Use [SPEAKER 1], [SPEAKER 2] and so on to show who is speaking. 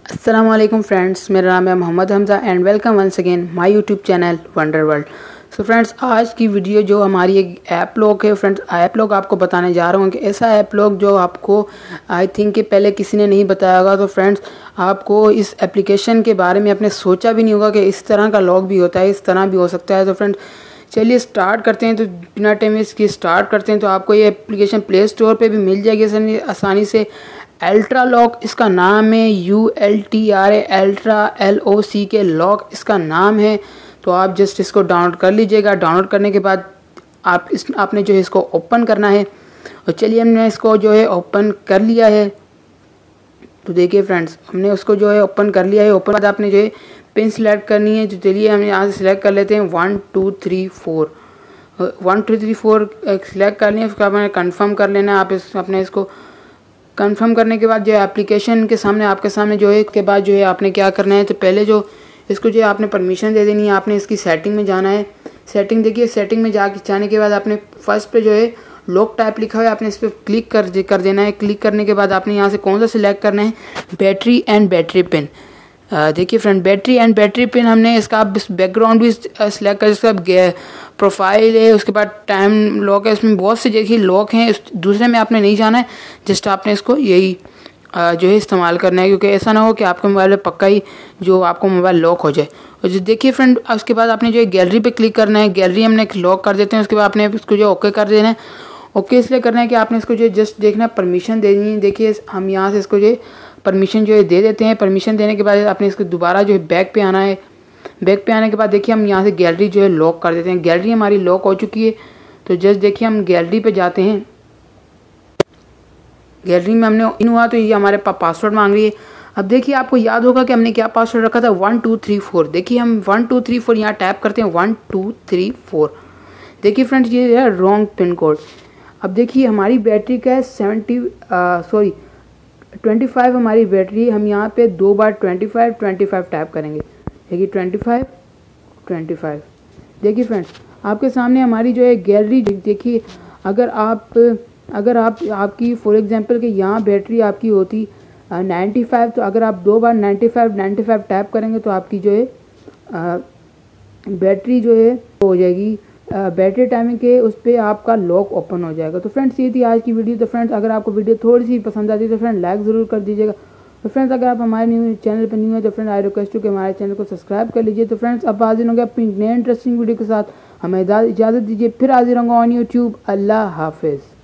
[SPEAKER 1] अस्सलाम वालेकुम फ्रेंड्स, मेरा नाम है Mohammad Hamza and welcome once again my YouTube channel wonder world. So friends, आज की वीडियो जो हमारी एक ऐप लॉक है फ्रेंड्स, ऐप लॉक आपको बताने जा रहा हूँ कि ऐसा ऐप लॉक जो आपको आई थिंक कि पहले किसी ने नहीं बताया होगा। तो फ्रेंड्स, आपको इस एप्लीकेशन के बारे में आपने सोचा भी नहीं होगा कि इस तरह का लॉक भी होता है, इस तरह भी हो सकता है। तो फ्रेंड्स चलिए स्टार्ट करते हैं। तो बिना टाइम इसकी स्टार्ट करते हैं। तो आपको ये एप्लीकेशन प्ले स्टोर पे भी मिल जाएगी आसानी से। अल्ट्रा लॉक इसका नाम है, ULTRA अल्ट्रा LOC के लॉक इसका नाम है। तो आप जस्ट इसको डाउनलोड कर लीजिएगा। डाउनलोड करने के बाद आपने जो है इसको ओपन करना है। और चलिए हमने इसको जो है ओपन कर लिया है। तो देखिए फ्रेंड्स, हमने उसको जो है ओपन कर लिया है। ओपन बाद आपने जो है पिन सिलेक्ट करनी है। तो चलिए हम यहाँ से सिलेक्ट कर लेते हैं 1 2 3 4 1 2 3 4 सिलेक्ट कर लिया। उसके बाद मैंने कन्फर्म कर लेना है। अपने इसको कंफर्म करने के बाद जो है एप्लीकेशन के सामने आपके सामने जो है इसके बाद जो है आपने क्या करना है। तो पहले जो इसको जो है आपने परमिशन दे देनी है। आपने इसकी सेटिंग में जाना है। सेटिंग देखिए, सेटिंग में जाने के बाद आपने फर्स्ट पे जो है लॉक टाइप लिखा हुआ है, आपने इस पर क्लिक कर देना है। क्लिक करने के बाद आपने यहाँ से कौन सा सिलेक्ट करना है, बैटरी एंड बैटरी पिन। देखिए friend, battery and battery pin हमने इसका बैकग्राउंड भी सिलेक्ट कर, इसका प्रोफाइल है, उसके बाद टाइम लॉक है। इसमें बहुत से देखिए लॉक हैं, दूसरे में आपने नहीं जाना है। जस्ट आपने इसको यही जो है इस्तेमाल करना है, क्योंकि ऐसा ना हो कि आपके मोबाइल में पक्का ही जो आपको मोबाइल लॉक हो जाए। और जो देखिए फ्रेंड, उसके बाद आपने जो है गैलरी पे क्लिक करना है। गैलरी हमने लॉक कर देते हैं। उसके बाद आपने इसको जो ओके कर देना है। ओके इसलिए करना है कि आपने इसको जो जस्ट देखना परमिशन देनी है। देखिए हम यहाँ से इसको जो परमिशन जो है दे देते हैं। परमिशन देने के बाद आपने इसको दोबारा जो है बैक पे आना है। बैक पे आने के बाद देखिए हम यहाँ से गैलरी जो है लॉक कर देते हैं। गैलरी हमारी लॉक हो चुकी है। तो जस्ट देखिए हम गैलरी पे जाते हैं। गैलरी में हमने इन हुआ तो ये हमारे पास पासवर्ड मांग रही है। अब देखिए आपको याद होगा कि हमने क्या पासवर्ड रखा था, 1 2 3 4। देखिए हम 1 2 3 4 यहाँ टैप करते हैं, 1 2 3 4। देखिए फ्रेंड्स, ये है रॉन्ग पिन कोड। अब देखिए हमारी बैटरी का है 25 हमारी बैटरी। हम यहाँ पे 2 बार 25 टैप करेंगे। देखिए 25। देखिए फ्रेंड्स, आपके सामने हमारी जो है गैलरी देखिए। अगर आपकी फॉर एग्जांपल कि यहाँ बैटरी आपकी होती 95, तो अगर आप 2 बार 95 टैप करेंगे तो आपकी जो है बैटरी जो है हो जाएगी। बैटरी टाइमिंग के उस पर आपका लॉक ओपन हो जाएगा। तो फ्रेंड्स ये थी आज की वीडियो। तो फ्रेंड्स अगर आपको वीडियो थोड़ी सी पसंद आती है तो फ्रेंड लाइक ज़रूर कर दीजिएगा। तो फ्रेंड्स अगर आप हमारे न्यू चैनल पर न्यू है तो फ्रेंड आई रिक्वेस्ट हूँ कि हमारे चैनल को सब्सक्राइब कर लीजिए। तो फ्रेंड्स अब हाजिर होंगे अपनी नए इंटरेस्टिंग वीडियो के साथ। हमें इजाज़त दीजिए, फिर हाजिर होंगे ऑन यूट्यूब। अल्लाह हाफिज़।